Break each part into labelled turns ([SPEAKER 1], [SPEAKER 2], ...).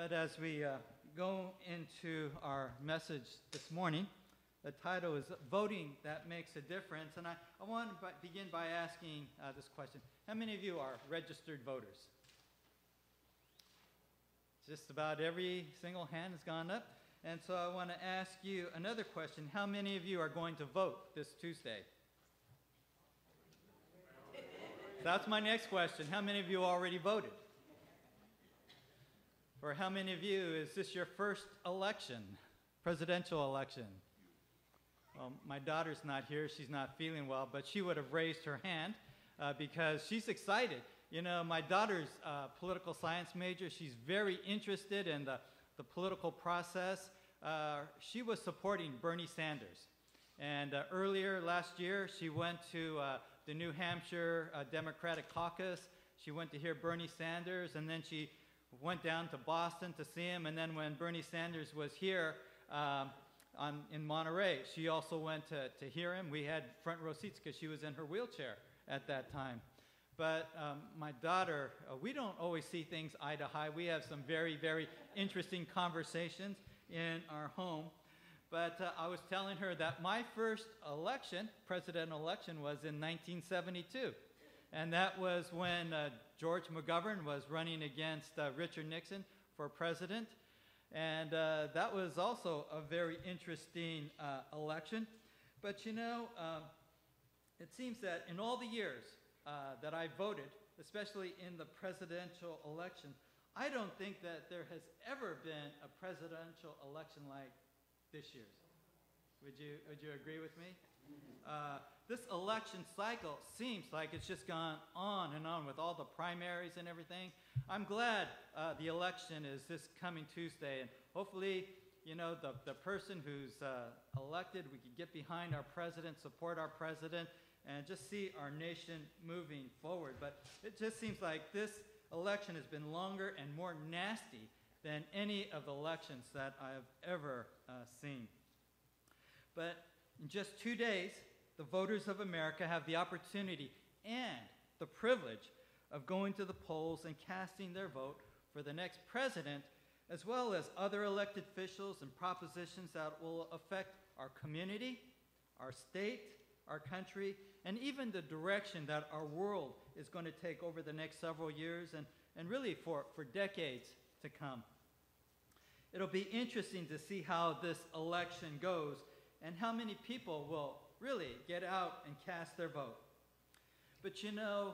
[SPEAKER 1] But as we go into our message this morning, the title is Voting That Makes a Difference. And I want to begin by asking this question. How many of you are registered voters? Just about every single hand has gone up. And so I want to ask you another question. How many of you are going to vote this Tuesday? That's my next question. How many of you already voted? For how many of you is this your first election, presidential election? Well, my daughter's not here. She's not feeling well, but she would have raised her hand because she's excited. You know, my daughter's a political science major. She's very interested in the political process. She was supporting Bernie Sanders. And earlier last year, she went to the New Hampshire Democratic Caucus. She went to hear Bernie Sanders, and then she went down to Boston to see him. And then when Bernie Sanders was here in Monterey, she also went to hear him. We had front row seats because she was in her wheelchair at that time. But my daughter, we don't always see things eye to eye. We have some very, very interesting conversations in our home. But I was telling her that my first election, presidential election, was in 1972. And that was when George McGovern was running against Richard Nixon for president. And that was also a very interesting election. But you know, it seems that in all the years that I voted, especially in the presidential election, I don't think that there has ever been a presidential election like this year's. Would you agree with me? This election cycle seems like it's just gone on and on with all the primaries and everything. I'm glad the election is this coming Tuesday, and hopefully, you know, the person who's elected, we can get behind our president, support our president, and just see our nation moving forward. But it just seems like this election has been longer and more nasty than any of the elections that I have ever seen. But in just 2 days, the voters of America have the opportunity and the privilege of going to the polls and casting their vote for the next president, as well as other elected officials and propositions that will affect our community, our state, our country, and even the direction that our world is going to take over the next several years and really for decades to come. It'll be interesting to see how this election goes and how many people will really get out and cast their vote. But you know,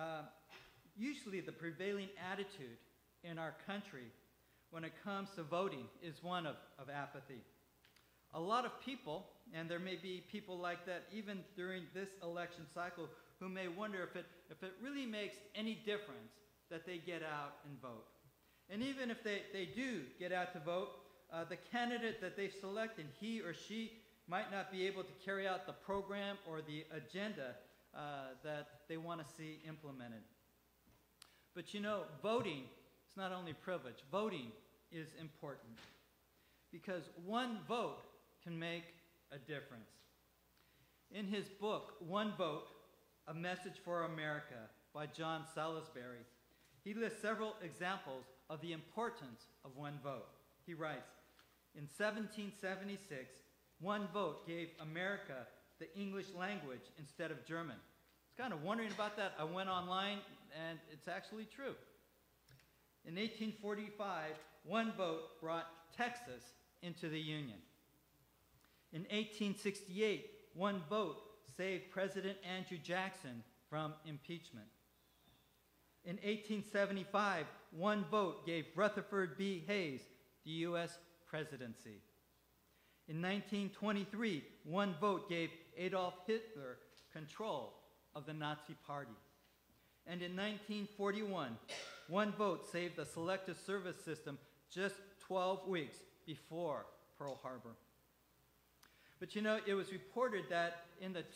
[SPEAKER 1] usually the prevailing attitude in our country when it comes to voting is one of apathy. A lot of people, and there may be people like that even during this election cycle, who may wonder if it really makes any difference that they get out and vote. And even if they do get out to vote, the candidate that they've selected, he or she might not be able to carry out the program or the agenda that they want to see implemented. But you know, voting is not only privilege. Voting is important because one vote can make a difference. In his book, One Vote, A Message for America by John Salisbury, he lists several examples of the importance of one vote. He writes, in 1776, one vote gave America the English language instead of German. I was kind of wondering about that. I went online, and it's actually true. In 1845, one vote brought Texas into the Union. In 1868, one vote saved President Andrew Jackson from impeachment. In 1875, one vote gave Rutherford B. Hayes the U.S. presidency. In 1923, one vote gave Adolf Hitler control of the Nazi Party. And in 1941, one vote saved the Selective Service System just 12 weeks before Pearl Harbor. But you know, it was reported that in the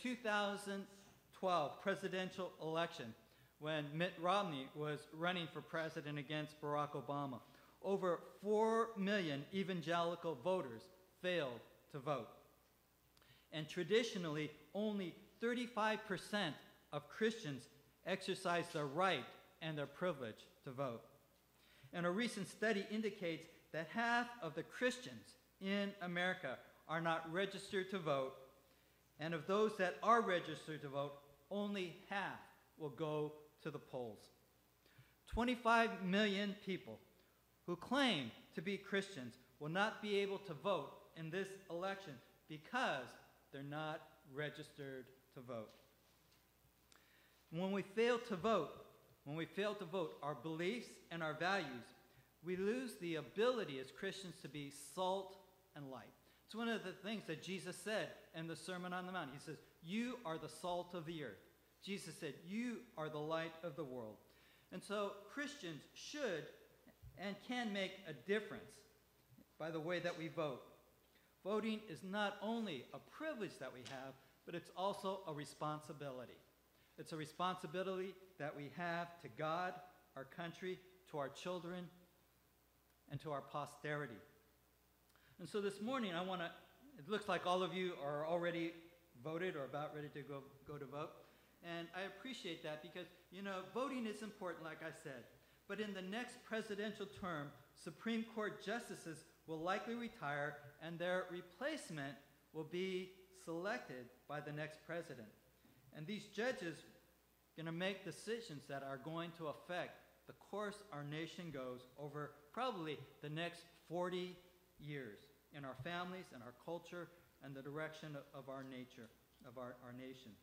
[SPEAKER 1] 2012 presidential election, when Mitt Romney was running for president against Barack Obama, over 4 million evangelical voters failed to vote. And traditionally, only 35% of Christians exercise their right and their privilege to vote. And a recent study indicates that half of the Christians in America are not registered to vote, and of those that are registered to vote, only half will go to the polls. 25 million people who claim to be Christians will not be able to vote in this election because they're not registered to vote. When we fail to vote, our beliefs and our values, we lose the ability as Christians to be salt and light. It's one of the things that Jesus said in the Sermon on the Mount. He says, "You are the salt of the earth." Jesus said, "You are the light of the world." And so Christians should and can make a difference by the way that we vote. Voting is not only a privilege that we have, but it's also a responsibility. It's a responsibility that we have to God, our country, to our children, and to our posterity. And so this morning it looks like all of you are already voted or about ready to go to vote. And I appreciate that because, voting is important, like I said. But in the next presidential term, Supreme Court justices will likely retire and their replacement will be selected by the next president. And these judges are going to make decisions that are going to affect the course our nation goes over probably the next 40 years in our families and our culture and the direction of our nature, of our nation.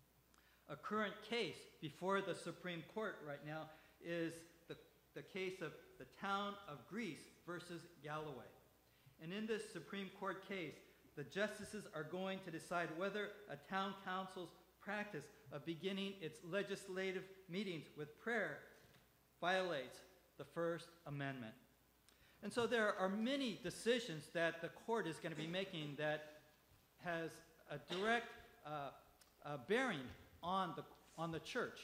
[SPEAKER 1] A current case before the Supreme Court right now is the case of the town of Greece versus Galloway. And in this Supreme Court case, the justices are going to decide whether a town council's practice of beginning its legislative meetings with prayer violates the First Amendment. And so there are many decisions that the court is going to be making that has a direct bearing on the church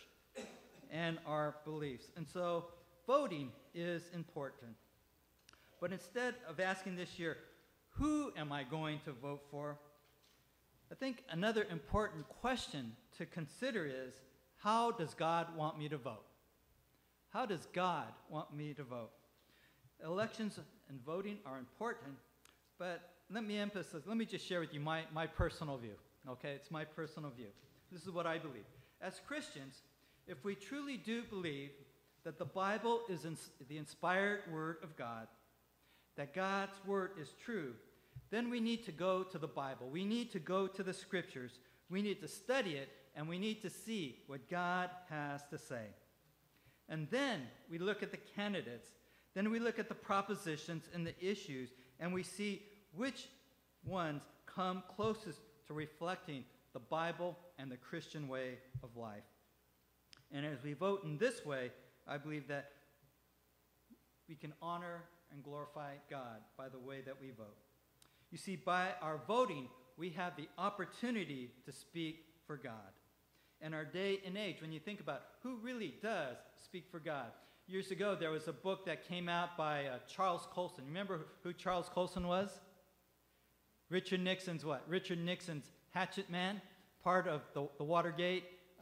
[SPEAKER 1] and our beliefs. And so voting is important. But instead of asking this year, who am I going to vote for? I think another important question to consider is, how does God want me to vote? How does God want me to vote? Elections and voting are important, but let me just share with you my personal view, okay? It's my personal view. This is what I believe. As Christians, if we truly do believe that the Bible is the inspired Word of God, that God's Word is true, then we need to go to the Bible. We need to go to the Scriptures. We need to study it, and we need to see what God has to say. And then we look at the candidates. Then we look at the propositions and the issues, and we see which ones come closest to reflecting the Bible and the Christian way of life. And as we vote in this way, I believe that we can honor and glorify God by the way that we vote. You see, by our voting, we have the opportunity to speak for God. In our day and age, when you think about who really does speak for God. Years ago, there was a book that came out by Charles Colson. Remember who Charles Colson was? Richard Nixon's what? Richard Nixon's hatchet man, part of the Watergate,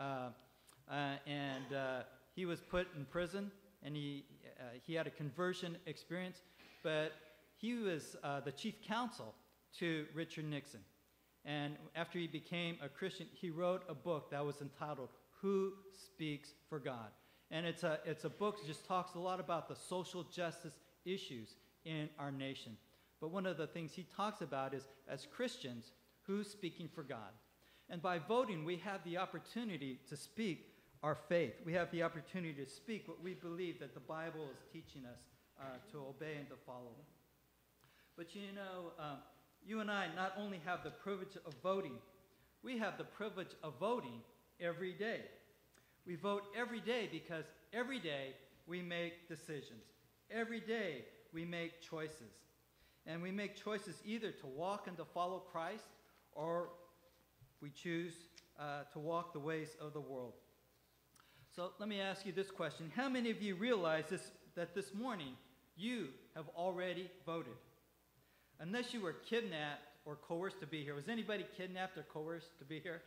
[SPEAKER 1] and he was put in prison, and he had a conversion experience, but he was the chief counsel to Richard Nixon. And after he became a Christian, he wrote a book that was entitled Who Speaks for God? And it's a book that just talks a lot about the social justice issues in our nation. But one of the things he talks about is, as Christians, who's speaking for God? And by voting, we have the opportunity to speak our faith. We have the opportunity to speak what we believe that the Bible is teaching us to obey and to follow. But you and I not only have the privilege of voting, we have the privilege of voting every day. We vote every day because every day we make decisions. Every day we make choices. And we make choices either to walk and to follow Christ, or we choose to walk the ways of the world. So let me ask you this question. How many of you realize that this morning you have already voted? Unless you were kidnapped or coerced to be here. Was anybody kidnapped or coerced to be here?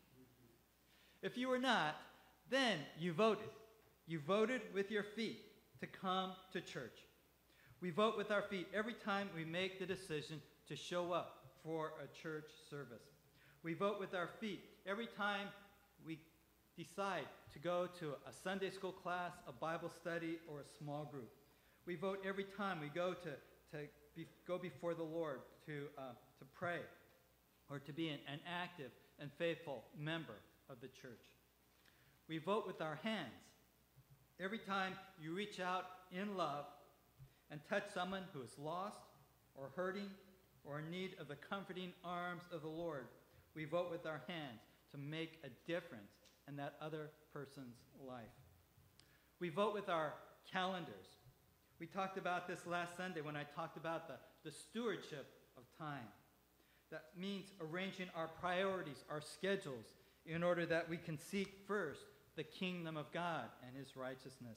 [SPEAKER 1] If you were not, then you voted. You voted with your feet. to come to church. We vote with our feet every time we make the decision to show up for a church service. We vote with our feet every time we decide to go to a Sunday school class, a Bible study, or a small group. We vote every time we go go before the Lord to pray or to be an active and faithful member of the church. We vote with our hands every time you reach out in love and touch someone who is lost or hurting or in need of the comforting arms of the Lord. We vote with our hands to make a difference in that other person's life. We vote with our calendars. We talked about this last Sunday when I talked about the stewardship of time. That means arranging our priorities, our schedules, in order that we can seek first the kingdom of God and his righteousness.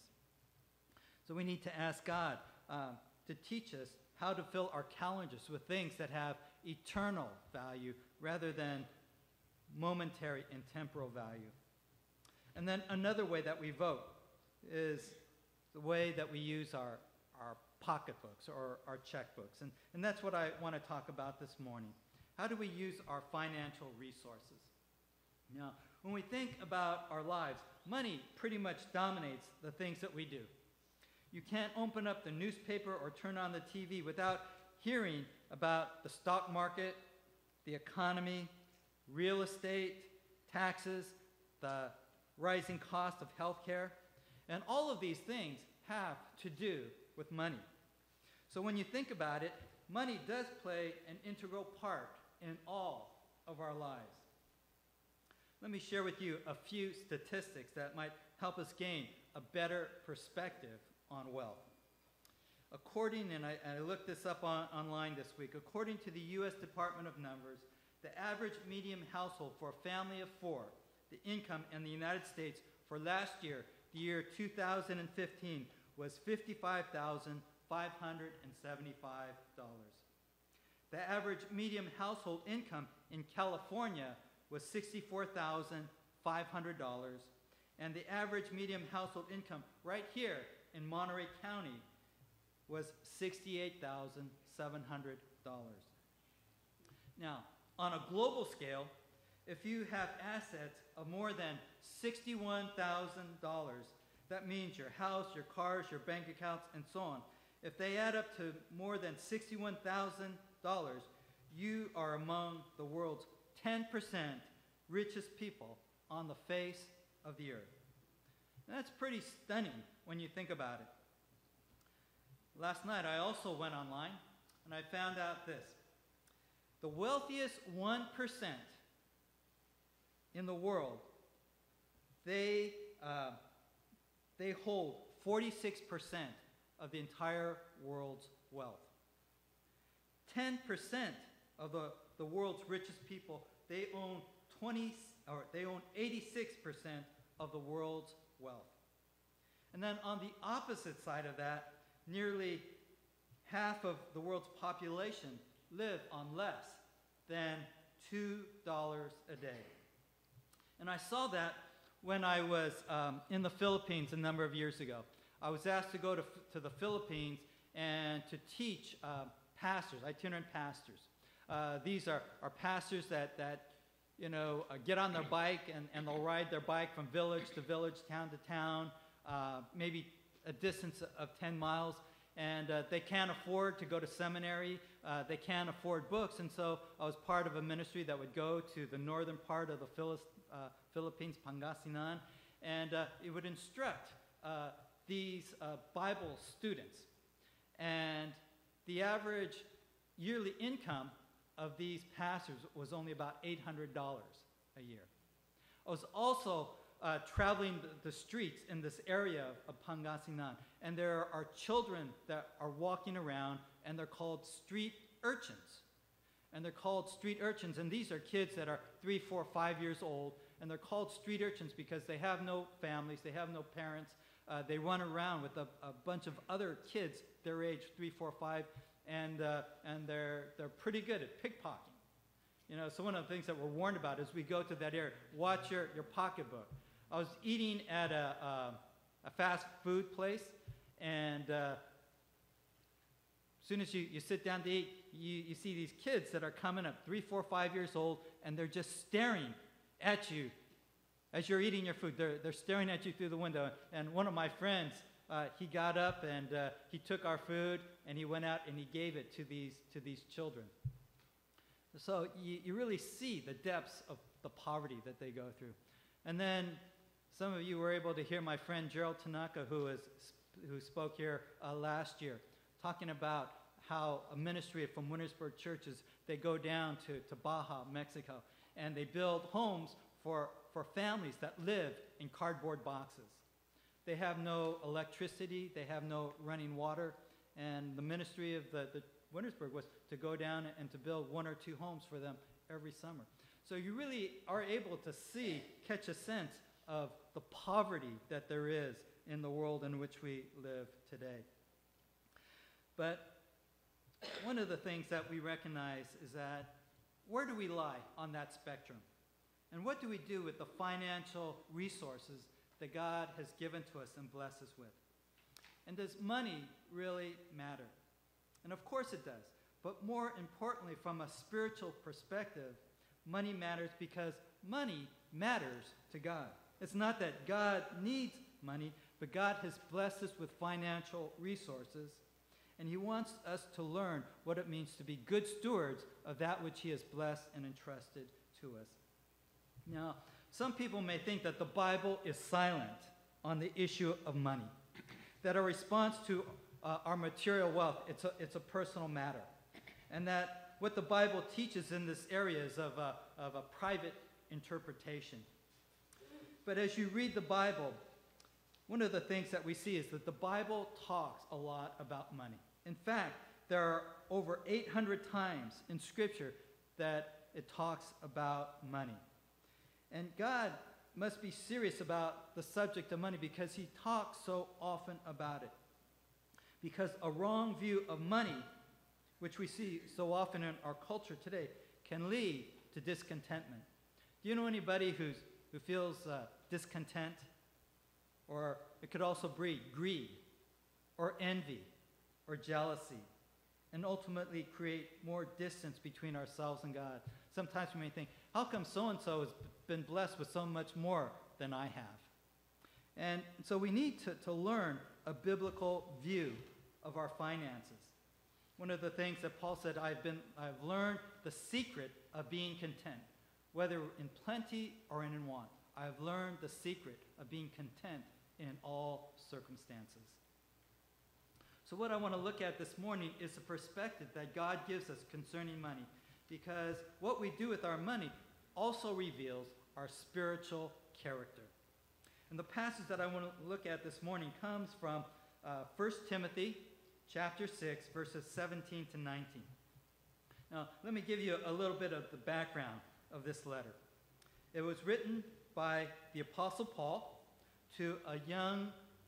[SPEAKER 1] So we need to ask God to teach us how to fill our calendars with things that have eternal value rather than momentary and temporal value. And then another way that we vote is the way that we use our pocketbooks or our checkbooks. And that's what I want to talk about this morning. How do we use our financial resources? Now, when we think about our lives, money pretty much dominates the things that we do. You can't open up the newspaper or turn on the TV without hearing about the stock market, the economy, real estate, taxes, the rising cost of healthcare. And all of these things have to do with money. So when you think about it, money does play an integral part in all of our lives. Let me share with you a few statistics that might help us gain a better perspective on wealth. And I looked this up online this week, according to the U.S. Department of Numbers, the average median household for a family of four, the income in the United States for last year, the year 2015, was $55,575. The average median household income in California was $64,500, and the average median household income right here in Monterey County was $68,700. Now, on a global scale, if you have assets of more than $61,000, that means your house, your cars, your bank accounts, and so on. If they add up to more than $61,000, you are among the world's 10% richest people on the face of the earth. And that's pretty stunning when you think about it. Last night I also went online and I found out this. The wealthiest 1% in the world, they hold 46% of the entire world's wealth. 10% of the world's richest people, they own 86% of the world's wealth. And then on the opposite side of that, nearly half of the world's population live on less than $2 a day. And I saw that when I was in the Philippines a number of years ago. I was asked to go to the Philippines and to teach pastors, itinerant pastors. These are pastors that get on their bike and they'll ride their bike from village to village, town to town, maybe a distance of 10 miles. And they can't afford to go to seminary. They can't afford books. And so I was part of a ministry that would go to the northern part of the Philippines, Pangasinan, and it would instruct these Bible students. And the average yearly income of these pastors was only about $800 a year. I was also traveling the streets in this area of Pangasinan, and there are children that are walking around, and they're called street urchins. And they're called street urchins, and these are kids that are 3, 4, 5 years old, and they're called street urchins because they have no families, they have no parents. They run around with a bunch of other kids their age, 3, 4, 5, and they're pretty good at pickpocketing. So one of the things that we're warned about is we go to that area, watch your pocketbook. I was eating at a fast food place, And as soon as you sit down to eat, you see these kids that are coming up, 3, 4, 5 years old, and they're just staring at you as you're eating your food. They're staring at you through the window. And one of my friends, he got up and he took our food and he went out and he gave it to these children. So you really see the depths of the poverty that they go through. And then some of you were able to hear my friend Gerald Tanaka, who spoke here last year, talking about how a ministry from Wintersburg churches, they go down to Baja, Mexico, and they build homes for families that live in cardboard boxes. They have no electricity, they have no running water, and the ministry of the Wintersburg was to go down and to build 1 or 2 homes for them every summer. So you really are able to catch a sense of the poverty that there is in the world in which we live today. But one of the things that we recognize is that where do we lie on that spectrum? And what do we do with the financial resources that God has given to us and blessed us with? And does money really matter? And of course it does. But more importantly, from a spiritual perspective, money matters because money matters to God. It's not that God needs money, but God has blessed us with financial resources, and he wants us to learn what it means to be good stewards of that which he has blessed and entrusted to us. Now, some people may think that the Bible is silent on the issue of money, that our response to our material wealth, it's a personal matter, and that what the Bible teaches in this area is of a private interpretation. But as you read the Bible, one of the things that we see is that the Bible talks a lot about money. In fact, there are over 800 times in Scripture that it talks about money. And God must be serious about the subject of money because he talks so often about it. Because a wrong view of money, which we see so often in our culture today, can lead to discontentment. Do you know anybody who feels discontent? Or it could also breed greed or envy or jealousy and ultimately create more distance between ourselves and God. Sometimes we may think, how come so-and-so has been blessed with so much more than I have? And so we need to learn a biblical view of our finances. One of the things that Paul said, I've learned the secret of being content, whether in plenty or in want. I've learned the secret of being content in all circumstances. So what I want to look at this morning is the perspective that God gives us concerning money, because what we do with our money also reveals our spiritual character. And the passage that I want to look at this morning comes from 1 Timothy chapter 6, verses 17 to 19. Now, let me give you a little bit of the background of this letter. It was written by the Apostle Paul to a young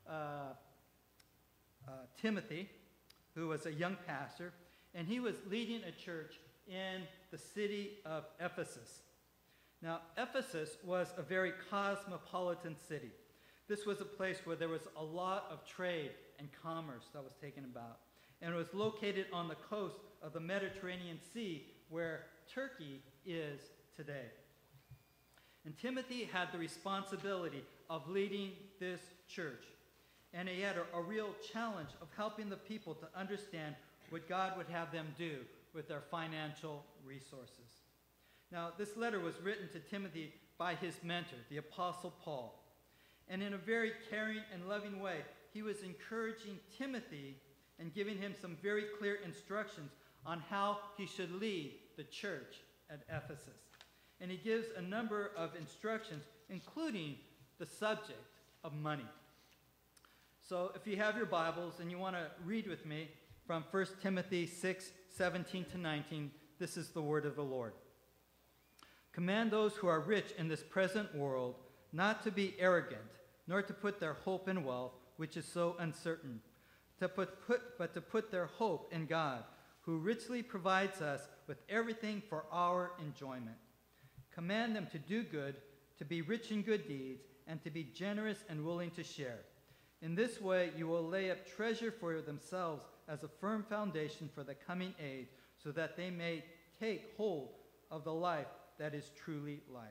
[SPEAKER 1] Timothy, who was a young pastor, and he was leading a church in the city of Ephesus. Now, Ephesus was a very cosmopolitan city. This was a place where there was a lot of trade and commerce that was taken about. And it was located on the coast of the Mediterranean Sea, where Turkey is today. And Timothy had the responsibility of leading this church. And he had a real challenge of helping the people to understand what God would have them do with their financial resources. Now, this letter was written to Timothy by his mentor, the Apostle Paul. And in a very caring and loving way, he was encouraging Timothy and giving him some very clear instructions on how he should lead the church at Ephesus. And he gives a number of instructions, including the subject of money. So if you have your Bibles and you want to read with me from 1 Timothy 6, 17 to 19, this is the word of the Lord. Command those who are rich in this present world not to be arrogant, nor to put their hope in wealth, which is so uncertain, but to put their hope in God, who richly provides us with everything for our enjoyment. Command them to do good, to be rich in good deeds, and to be generous and willing to share. In this way, you will lay up treasure for themselves as a firm foundation for the coming age, so that they may take hold of the life that is truly life.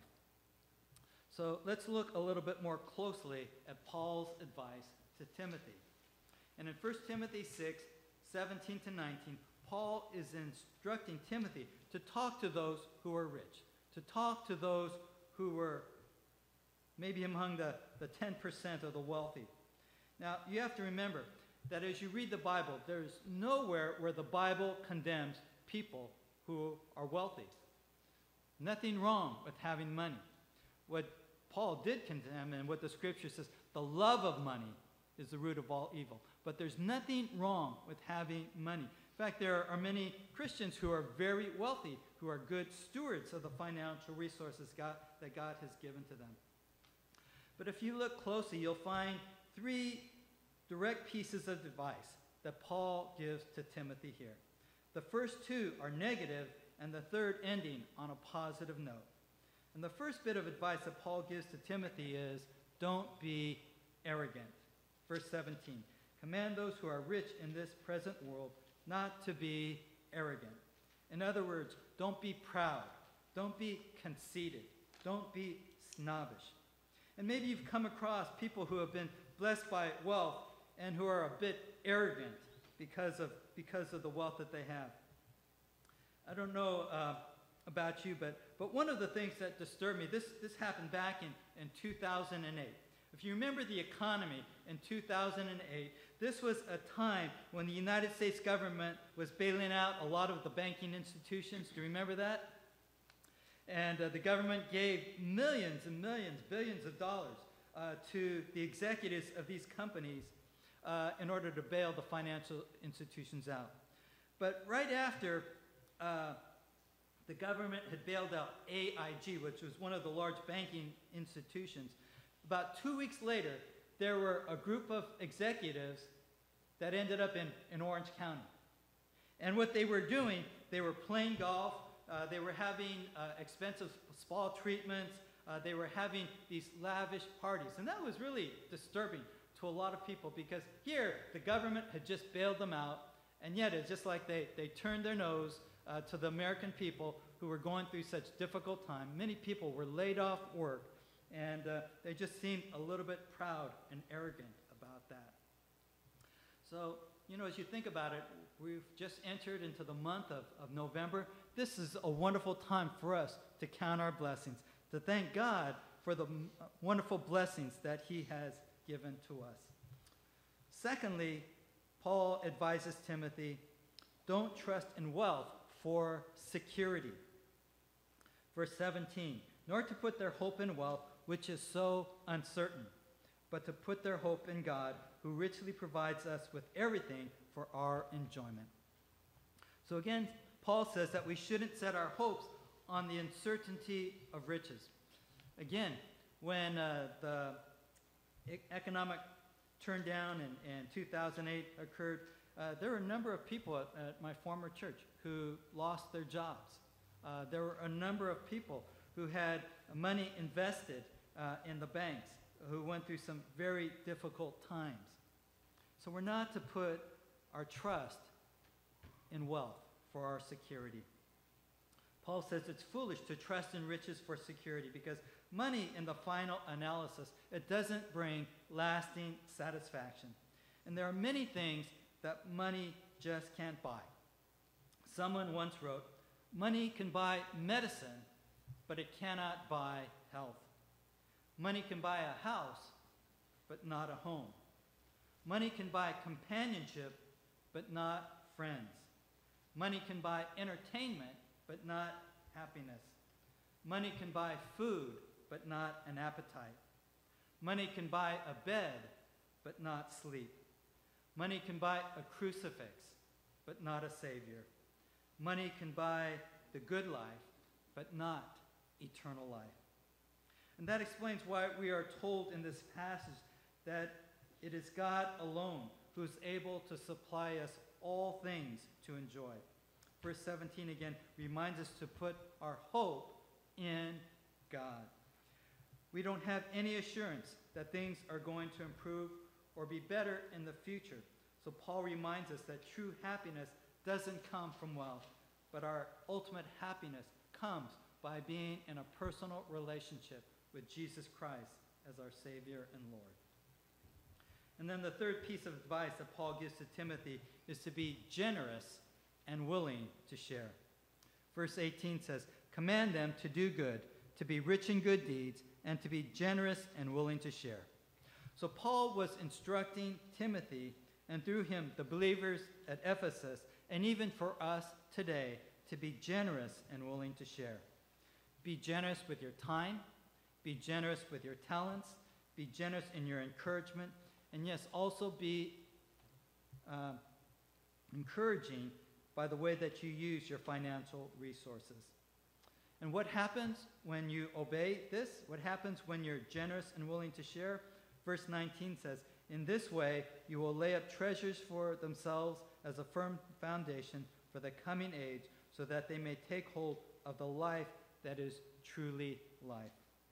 [SPEAKER 1] So let's look a little bit more closely at Paul's advice to Timothy. And in 1 Timothy 6, 17 to 19, Paul is instructing Timothy to talk to those who are rich, to talk to those who were maybe among the 10% of the wealthy. Now, you have to remember that as you read the Bible, there's nowhere where the Bible condemns people who are wealthy. Nothing wrong with having money. What Paul did condemn, and what the scripture says, the love of money is the root of all evil. But there's nothing wrong with having money. In fact, there are many Christians who are very wealthy, who are good stewards of the financial resources that God has given to them. But if you look closely, you'll find 3 direct pieces of advice that Paul gives to Timothy here. The first 2 are negative, and the third ending on a positive note. And the first bit of advice that Paul gives to Timothy is, don't be arrogant. Verse 17, command those who are rich in this present world not to be arrogant. In other words, don't be proud. Don't be conceited. Don't be snobbish. And maybe you've come across people who have been blessed by wealth and who are a bit arrogant because of the wealth that they have. I don't know about you, but one of the things that disturbed me, this happened back in 2008. If you remember the economy in 2008, this was a time when the United States government was bailing out a lot of the banking institutions. Do you remember that? And the government gave millions and millions, billions of dollars to the executives of these companies in order to bail the financial institutions out. But right after the government had bailed out AIG, which was one of the large banking institutions, about 2 weeks later, there were a group of executives that ended up in Orange County. And what they were doing, they were playing golf, they were having expensive spa treatments, they were having these lavish parties. And that was really disturbing to a lot of people, because here the government had just bailed them out, and yet it's just like they turned their nose to the American people who were going through such difficult time. Many people were laid off work, and they just seemed a little bit proud and arrogant about that. So, as you think about it, we've just entered into the month of November. This is a wonderful time for us to count our blessings, to thank God for the wonderful blessings that he has given to us. Secondly, Paul advises Timothy, don't trust in wealth for security. Verse 17, nor to put their hope in wealth, which is so uncertain, but to put their hope in God, who richly provides us with everything for our enjoyment. So again, Paul says that we shouldn't set our hopes on the uncertainty of riches. Again, when the economic turndown in 2008 occurred, there were a number of people at my former church who lost their jobs. There were a number of people who had money invested in the banks, who went through some very difficult times. So we're not to put our trust in wealth for our security. Paul says it's foolish to trust in riches for security, because money, in the final analysis, it doesn't bring lasting satisfaction. And there are many things that money just can't buy. Someone once wrote, money can buy medicine, but it cannot buy health. Money can buy a house, but not a home. Money can buy companionship, but not friends. Money can buy entertainment, but not happiness. Money can buy food, but not an appetite. Money can buy a bed, but not sleep. Money can buy a crucifix, but not a Savior. Money can buy the good life, but not eternal life. And that explains why we are told in this passage that it is God alone who is able to supply us all things to enjoy. Verse 17 again reminds us to put our hope in God. We don't have any assurance that things are going to improve or be better in the future. So Paul reminds us that true happiness doesn't come from wealth, but our ultimate happiness comes by being in a personal relationship with Jesus Christ as our Savior and Lord. And then the third piece of advice that Paul gives to Timothy is to be generous and willing to share. Verse 18 says, "Command them to do good, to be rich in good deeds, and to be generous and willing to share." So Paul was instructing Timothy, and through him the believers at Ephesus, and even for us today, to be generous and willing to share. Be generous with your time, be generous with your talents, be generous in your encouragement, and yes, also be encouraging by the way that you use your financial resources. And what happens when you obey this? What happens when you're generous and willing to share? Verse 19 says, "In this way you will lay up treasures for themselves as a firm foundation for the coming age, so that they may take hold of the life that is truly life."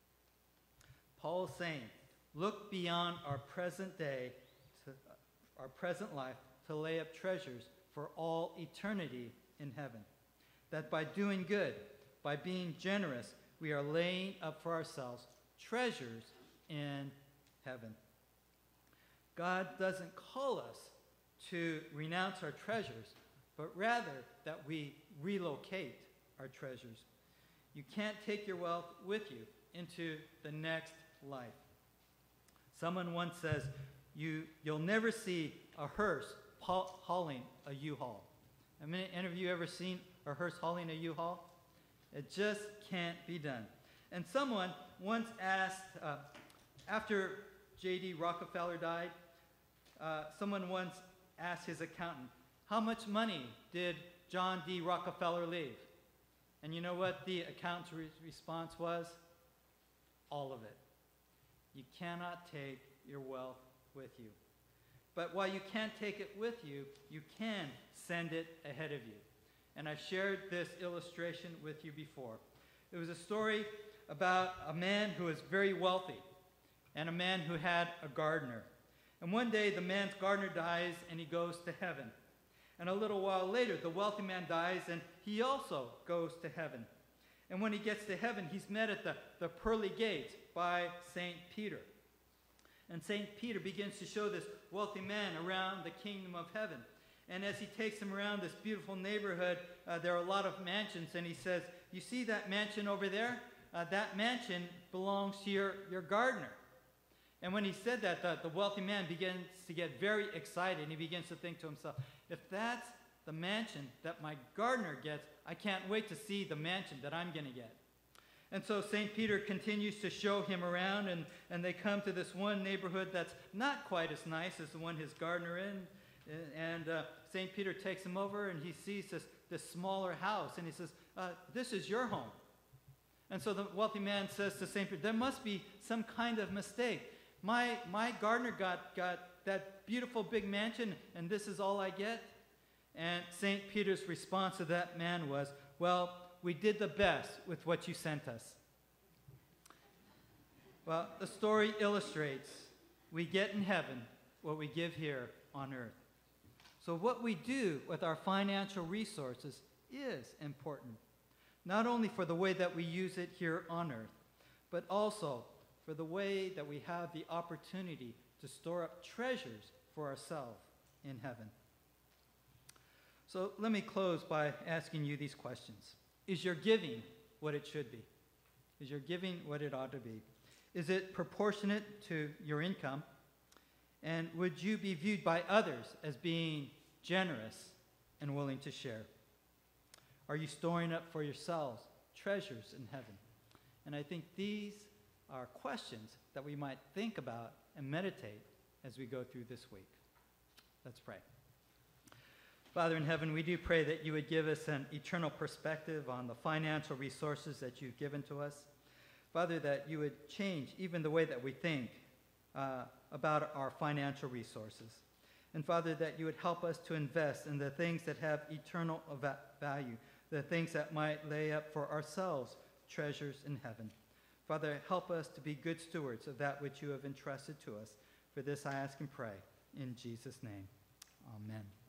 [SPEAKER 1] Paul is saying, look beyond our present day, to our present life, to lay up treasures for all eternity in heaven. That by doing good, by being generous, we are laying up for ourselves treasures in heaven. God doesn't call us to renounce our treasures, but rather that we relocate our treasures. You can't take your wealth with you into the next life. Someone once says, you'll never see a hearse hauling a U-Haul. Have any of you ever seen a hearse hauling a U-Haul? It just can't be done. And someone once asked, after J.D. Rockefeller died, someone once asked his accountant, how much money did John D. Rockefeller leave? And you know what the accountant's response was? All of it. You cannot take your wealth with you. But while you can't take it with you, you can send it ahead of you. And I've shared this illustration with you before. It was a story about a man who was very wealthy and a man who had a gardener. And one day the man's gardener dies and he goes to heaven. And a little while later the wealthy man dies and he also goes to heaven. And when he gets to heaven, he's met at the pearly gates by St. Peter. And St. Peter begins to show this wealthy man around the kingdom of heaven. And as he takes him around this beautiful neighborhood, there are a lot of mansions. And he says, you see that mansion over there? That mansion belongs to your gardener. And when he said that, the wealthy man begins to get very excited. And he begins to think to himself, if that's the mansion that my gardener gets, I can't wait to see the mansion that I'm going to get. And so St. Peter continues to show him around, and they come to this one neighborhood that's not quite as nice as the one his gardener in. And St. Peter takes him over, and he sees this smaller house, and he says, this is your home. And so the wealthy man says to St. Peter, there must be some kind of mistake. My gardener got that beautiful big mansion, and this is all I get? And St. Peter's response to that man was, well, we did the best with what you sent us. Well, the story illustrates we get in heaven what we give here on earth. So what we do with our financial resources is important, not only for the way that we use it here on earth, but also for the way that we have the opportunity to store up treasures for ourselves in heaven. So let me close by asking you these questions. Is your giving what it should be? Is your giving what it ought to be? Is it proportionate to your income? And would you be viewed by others as being generous and willing to share? Are you storing up for yourselves treasures in heaven? And I think these are questions that we might think about and meditate as we go through this week. Let's pray. Father in heaven, we do pray that you would give us an eternal perspective on the financial resources that you've given to us. Father, that you would change even the way that we think about our financial resources. And Father, that you would help us to invest in the things that have eternal value, the things that might lay up for ourselves treasures in heaven. Father, help us to be good stewards of that which you have entrusted to us. For this I ask and pray in Jesus' name. Amen.